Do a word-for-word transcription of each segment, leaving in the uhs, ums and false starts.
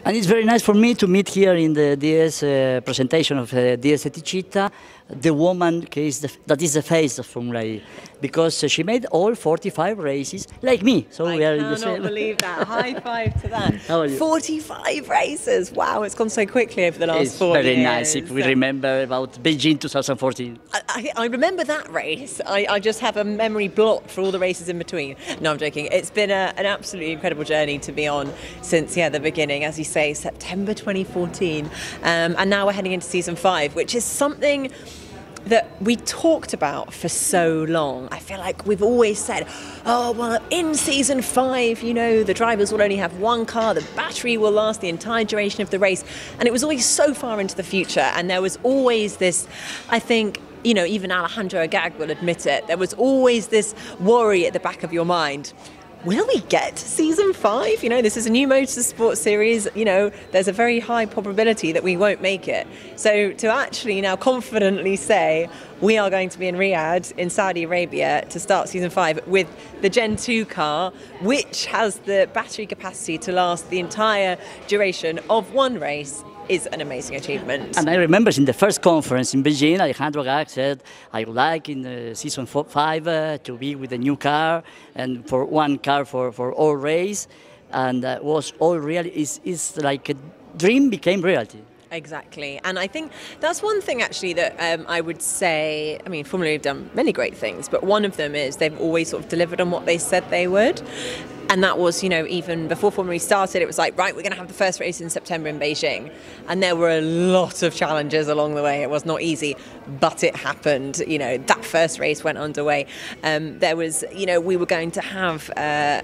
And it's very nice for me to meet here in the D S uh, presentation of uh, D S Eticita, the woman is the, that is the face of Formula E, because uh, she made all forty-five races like me. So I we are in the cannot same. believe that. High five to that. How are you? forty-five races. Wow, it's gone so quickly over the last It's four very years. nice if we remember about Beijing twenty fourteen. I, I, I remember that race. I, I just have a memory block for all the races in between. No, I'm joking. It's been a, an absolutely incredible journey to be on since yeah the beginning, as you say, September twenty fourteen, um, and now we're heading into season five, which is something that we talked about for so long. I feel like we've always said, oh, well, in season five, you know, the drivers will only have one car, the battery will last the entire duration of the race. And it was always so far into the future. And there was always this, I think, you know, even Alejandro Agag will admit it, there was always this worry at the back of your mind. Will we get to season five? You know, this is a new motorsport series. You know, there's a very high probability that we won't make it. So to actually now confidently say we are going to be in Riyadh in Saudi Arabia to start season five with the Gen two car, which has the battery capacity to last the entire duration of one race, is an amazing achievement. And I remember in the first conference in Beijing, Alejandro Agag said, I would like in uh, season four, five uh, to be with a new car and for one car for, for all race. And uh, was all really, is is like a dream became reality. Exactly. And I think that's one thing actually that um, I would say, I mean, Formula E have done many great things, but one of them is they've always sort of delivered on what they said they would. And that was, you know, even before Formula E started, it was like, right, we're going to have the first race in September in Beijing. And there were a lot of challenges along the way. It was not easy, but it happened. You know, that first race went underway. Um, there was, you know, we were going to have Uh,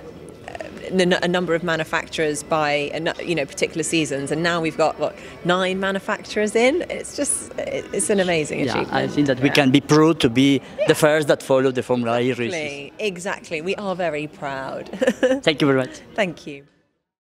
a number of manufacturers by you know particular seasons, and now we've got what, nine manufacturers in. It's just it's an amazing yeah, achievement. I think that we yeah. can be proud to be yeah. the first that follow the Formula E races. Exactly, exactly. We are very proud. Thank you very much. Thank you.